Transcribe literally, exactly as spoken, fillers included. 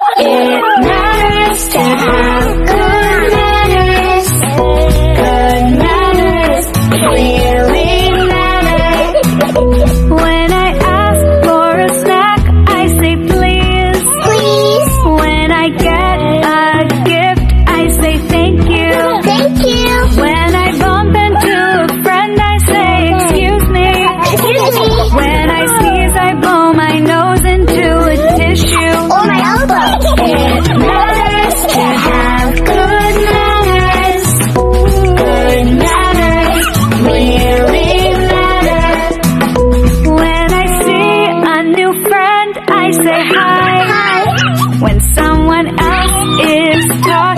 It matters to have good manners. Good manners really matter. When I ask for a snack, I say please. Please. When I get a gift, I say thank you. Thank you. When I bump into a friend, I say excuse me. Excuse me. When I sneeze, I blow my nose into a tissue. Or my elbow. It matters to have good manners. Good manners really matter. When I see a new friend, I say hi. Hi. When someone else is talking,